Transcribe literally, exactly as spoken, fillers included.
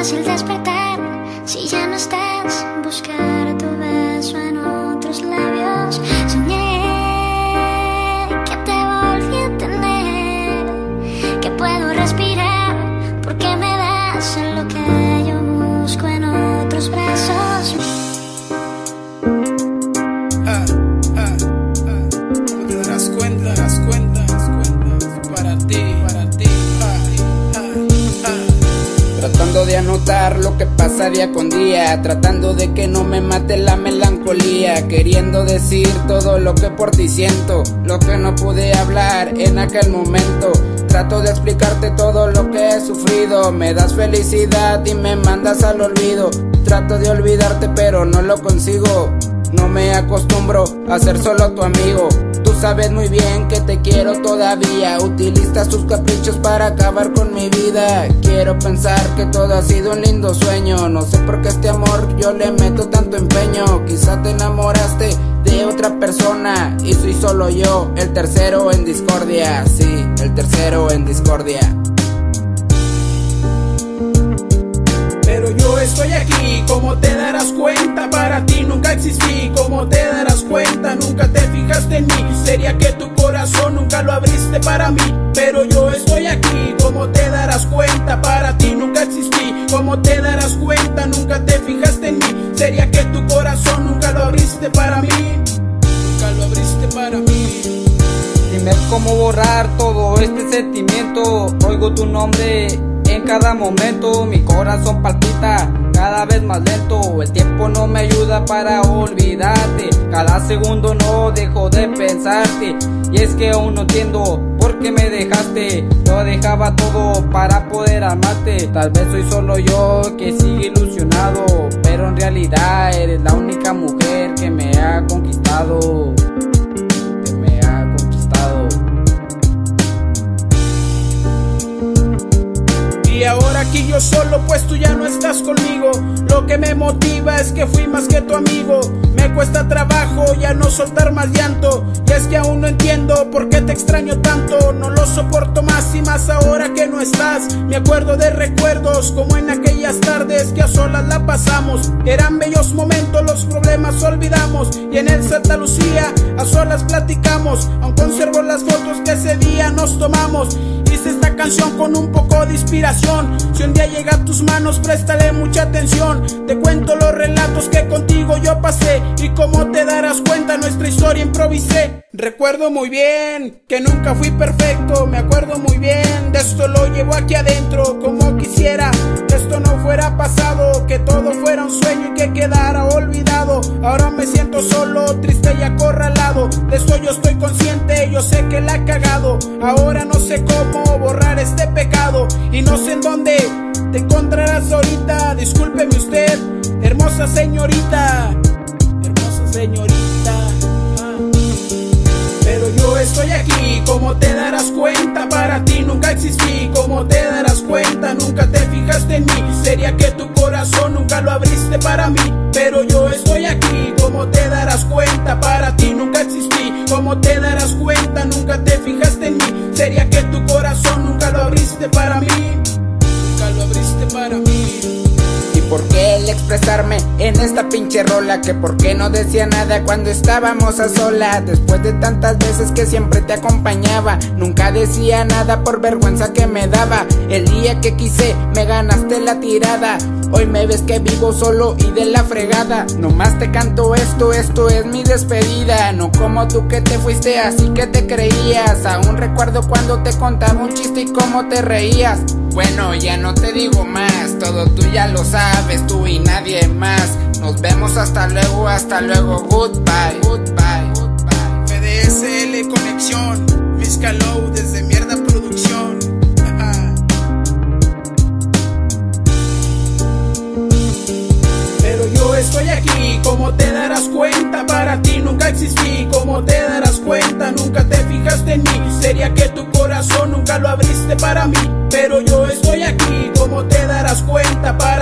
fácil despertar si ya no estás. Buscar tu beso en otros labios. Soñé que te volví a tener, que puedo respirar porque me das lo que yo busco en otros brazos. Ah, ah, ah. ¿Cómo te darás cuenta? Te darás cuenta, das cuenta. Para ti, para ti. Ah, ah, ah. Tratando de anotar lo que pasa día con día, tratando de que no me mate la melancolía, queriendo decir todo lo que por ti siento, lo que no pude hablar en aquel momento. Trato de explicarte todo lo que he sufrido, me das felicidad y me mandas al olvido. Trato de olvidarte pero no lo consigo, no me acostumbro a ser solo tu amigo. Tú sabes muy bien que te quiero todavía, utilizas tus caprichos para acabar con mi vida. Quiero pensar que todo ha sido un lindo sueño, no sé por qué este amor yo le meto tanto empeño. Quizá te enamoraste de otra persona y soy solo yo, el tercero en discordia. Sí, el tercero en discordia. Pero yo estoy aquí, como te darás cuenta, para ti nunca existí, como te darás cuenta, nunca te fijaste en mí, sería que tu corazón nunca lo abriste para mí. Pero yo estoy aquí, como te darás cuenta, para ti nunca existí, como te darás cuenta, nunca te fijaste en mí, sería que tu corazón nunca lo abriste para mí, nunca lo abriste para mí. Dime cómo borrar todo este sentimiento, oigo tu nombre en cada momento, mi corazón palpita cada vez más lento. El tiempo no me ayuda para olvidarte, cada segundo no dejo de pensarte. Y es que aún no entiendo por qué me dejaste, yo dejaba todo para poder amarte. Tal vez soy solo yo que sigue ilusionado, pero en realidad eres la única mujer que me ha conquistado. Y ahora aquí yo solo, pues tú ya no estás conmigo. Lo que me motiva es que fui más que tu amigo. Me cuesta trabajo ya no soltar más llanto, y es que aún no entiendo por qué te extraño tanto. No lo soporto más y más ahora que no estás. Me acuerdo de recuerdos como en aquellas tardes que a solas la pasamos. Eran bellos momentos, los problemas olvidamos, y en el Santa Lucía a solas platicamos. Aún conservo las fotos que ese día nos tomamos. Hice esta canción con un poco de inspiración. Si un día llega a tus manos, préstale mucha atención. Te cuento los relatos que contigo yo pasé, y como te darás cuenta, nuestra historia improvisé. Recuerdo muy bien que nunca fui perfecto, me acuerdo muy bien de esto, lo llevo aquí adentro. Como quisiera que esto no fuera pasado, que todo fuera un sueño y que quedara olvidado. Ahora me siento solo, triste y acorralado. De esto yo estoy consciente, yo sé que la he cagado. Ahora no sé cómo borrar este pecado, y no sé en dónde te encontrarás ahorita. Discúlpeme usted, hermosa señorita, hermosa señorita. Ah. Pero yo estoy aquí, como te darás cuenta, para ti nunca existí, como te darás cuenta, nunca te fijaste en mí, sería que tu corazón nunca lo abriste para mí. Pero yo estoy aquí, como te darás cuenta, para ti nunca existí, como te darás cuenta, nunca te fijaste en mí, sería que tu corazón nunca lo abriste para mí, nunca lo abriste para mí. ¿Y por qué el expresarme en esta pinche rola? Que por qué no decía nada cuando estábamos a solas. Después de tantas veces que siempre te acompañaba, nunca decía nada por vergüenza que me daba. El día que quise me ganaste la tirada, hoy me ves que vivo solo y de la fregada. Nomás te canto esto, esto es mi despedida. No como tú que te fuiste así que te creías. Aún recuerdo cuando te contaba un chiste y cómo te reías. Bueno, ya no te digo más, todo tú ya lo sabes, tú y nadie más. Nos vemos hasta luego, hasta luego, goodbye, goodbye, goodbye. F D S L Conexión, Miscalow desde Mierda Producción. Pero yo estoy aquí, como te darás cuenta, para ti nunca existí, como te darás cuenta, nunca te fijaste en mí, sería que tu corazón nunca lo abriste para mí. Pero yo estoy aquí, como te darás cuenta, para